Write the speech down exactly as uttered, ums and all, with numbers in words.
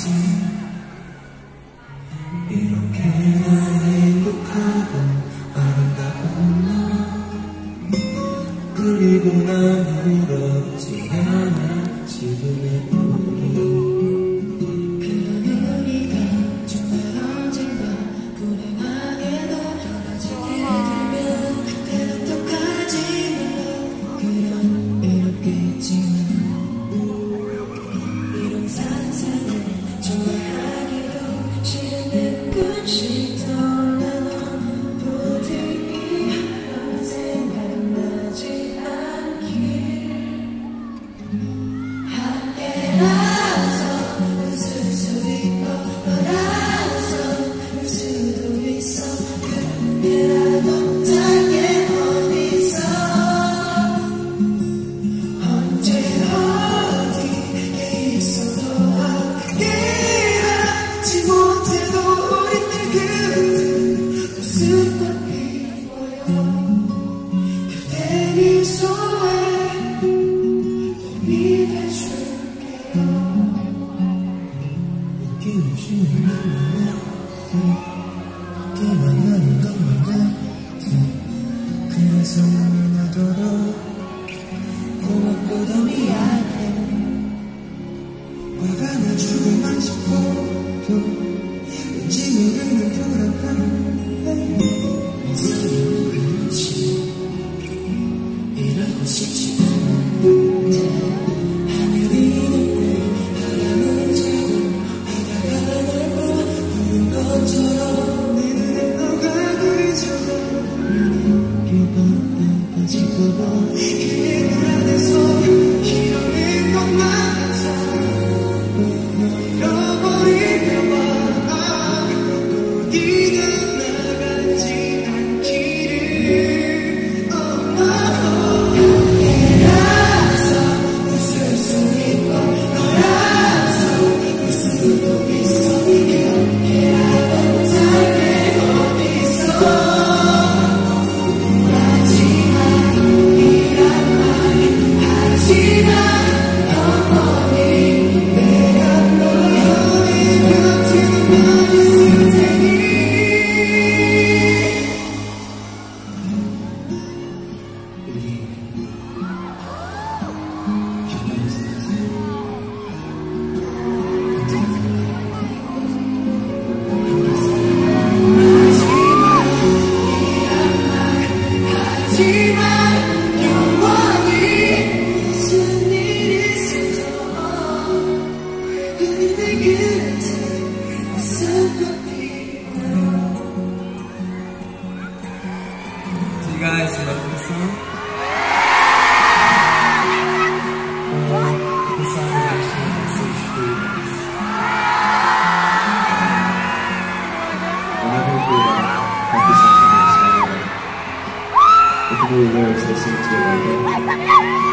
이렇게나 행복하고 아름다운 너 그리고 난 부럽지 않아 지금의 우리 그런 우리가 정말 언젠가 불행하게도 떨어지게 되면 그때는 어떡하지 몰라 그런 외롭겠지만 이런 상상을 정말 하기도 싫은 내 끝이 떠올라 넌 부디 넌 생각나지 않길 함께라서 웃을 수 있고 너라서 울 수도 있어 그때라도 짧게 어디서 언제 어디에 있어도 함께하지 못해도 우린 늘 그때 모습꽃 피워요 그대 미소에 봄이 돼줄게요 웃김없이 만나 함께 만나는 것만 같아 그래서 너무나도록 고맙고도 미안해 화가 나주고만 싶어도 왠지 모르는 불안함에 인생이는 그렇지 이러고 싶지 않아 하늘이 높고 바람은 차고 바다가 넓고 부른 것처럼 내 눈에 너가 그리져가 어깨가 아파질까봐 그의 불안해서 이러는 것만 같아 너 잃어버릴까봐 어디든 나가지 않기를 oh, oh. 너라서 웃을 수 있고 너라서 울 수도 있어 그렇게라도 짧게 어디서 마지막 이란 말 하지만 영원히 내가 너의 곁에만 있을 테니 우리 하지만 영원히 무슨 일이 있어도 우리 내 곁에 모습꽃 피워요 Do you guys love this song? Well, this song is actually a message for you guys. Whenever you feel that happy something is happening, if you know the lyrics, listen to it, okay?